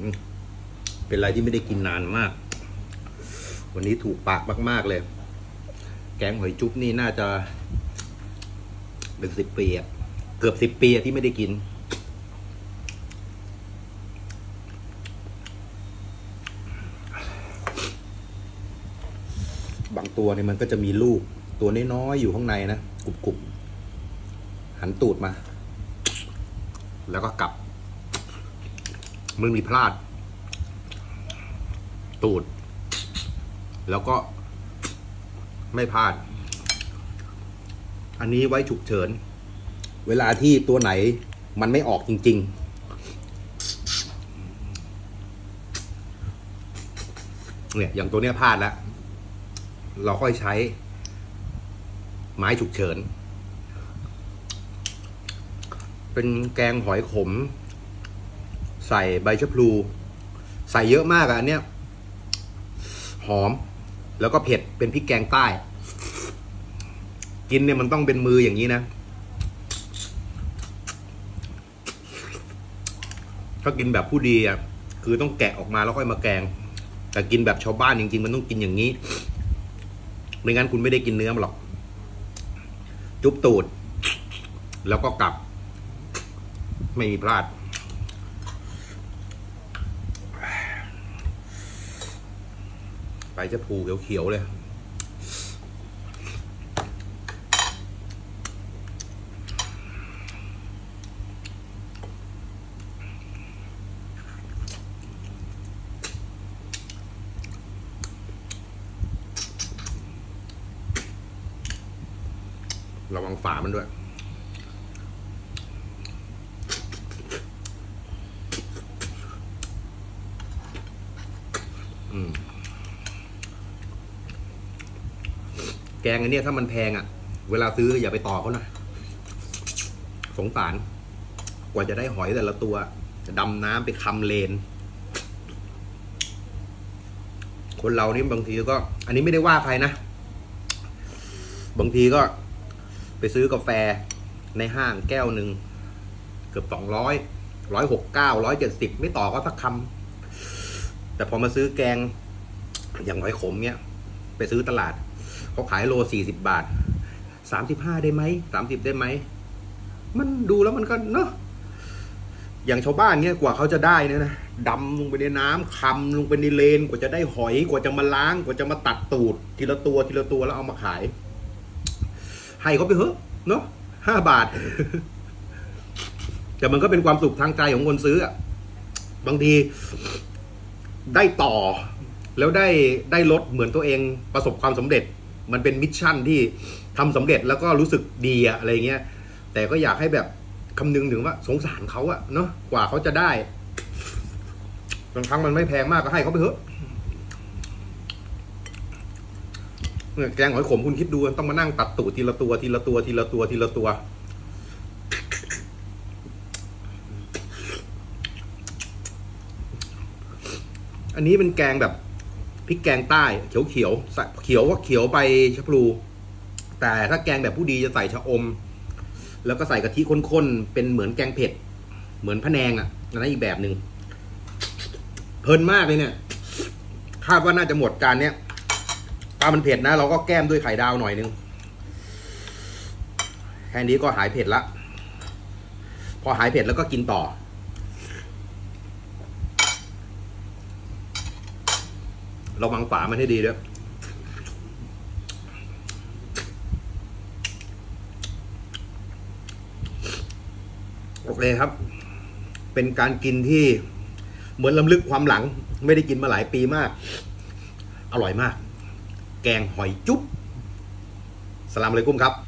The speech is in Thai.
เป็นอะไรที่ไม่ได้กินนานมากวันนี้ถูกปากมากๆเลยแกงหอยจุ๊บนี่น่าจะเป็น10 ปีอะเกือบ10 ปีที่ไม่ได้กินบางตัวเนี่ยมันก็จะมีลูกตัวน้อยๆอยู่ข้างในนะกรุบๆหันตูดมาแล้วก็กลับมันมีพลาดตูดแล้วก็ไม่พลาดอันนี้ไว้ฉุกเฉินเวลาที่ตัวไหนมันไม่ออกจริงๆเนี่ยอย่างตัวเนี้ยพลาดแล้วเราค่อยใช้ไม้ฉุกเฉินเป็นแกงหอยขมใส่ใบชะพลูใส่เยอะมากอันเนี้ยหอมแล้วก็เผ็ดเป็นพริกแกงใต้กินเนี่ยมันต้องเป็นมืออย่างนี้นะถ้ากินแบบผู้ดีอ่ะคือต้องแกะออกมาแล้วค่อยมาแกงแต่กินแบบชาวบ้านจริงๆมันต้องกินอย่างนี้ไม่งั้นคุณไม่ได้กินเนื้อมันหรอกจุ๊บตูดแล้วก็กลับไม่มีพลาดใบชะพลูเขียวๆเลยระวังฝามันด้วยแกงอันนี้ถ้ามันแพงอ่ะเวลาซื้ออย่าไปต่อเขานะสงสารกว่าจะได้หอยแต่ละตัวจะดำน้ำไปคำเลนคนเรานี่บางทีก็อันนี้ไม่ได้ว่าใครนะบางทีก็ไปซื้อกาแฟในห้างแก้วหนึ่งเกือบ200 169 170ไม่ต่อก็สักคำแต่พอมาซื้อแกงอย่างหอยขมเนี้ยไปซื้อตลาดเขาขายโล40 บาท35ได้ไหม30ได้ไหมมันดูแล้วมันก็เนาะอย่างชาวบ้านเนี้ยกว่าเขาจะได้เนี่ยนะดำลงไปในน้ำคำลงไปในเลนกว่าจะได้หอยกว่าจะมาล้างกว่าจะมาตัดตูดทีละตัวแล้วเอามาขายให้เขาไปเถอะเนาะ5 บาท แต่มันก็เป็นความสุขทางใจของคนซื้ออ่ะบางทีได้ต่อแล้วได้ลดเหมือนตัวเองประสบความสำเร็จมันเป็นมิชชั่นที่ทำสำเร็จแล้วก็รู้สึกดีอะอะไรเงี้ยแต่ก็อยากให้แบบคำนึงถึงว่าสงสารเขาอะเนาะกว่าเขาจะได้บางครั้งมันไม่แพงมากก็ให้เขาไปเถอะแกงหอยขมคุณคิดดูต้องมานั่งตัดตูดทีละตัวอันนี้เป็นแกงแบบพริกแกงใต้เขียวว่าเขียวใบชะพลูแต่ถ้าแกงแบบผู้ดีจะใส่ชะอมแล้วก็ใส่กะทิข้นๆเป็นเหมือนแกงเผ็ดเหมือนพะแนงอ่ะนั่นอีกแบบหนึ่งเพลินมากเลยเนี่ยคาดว่าน่าจะหมดจานเนี้ยถ้ามันเผ็ดนะเราก็แก้มด้วยไข่ดาวหน่อยนึงแค่นี้ก็หายเผ็ดละพอหายเผ็ดแล้วก็กินต่อระวังฝามันให้ดีด้วยโอเคครับเป็นการกินที่เหมือนรำลึกความหลังไม่ได้กินมาหลายปีมากอร่อยมากแกงหอยจุ๊บสลามอะลัยกุมครับ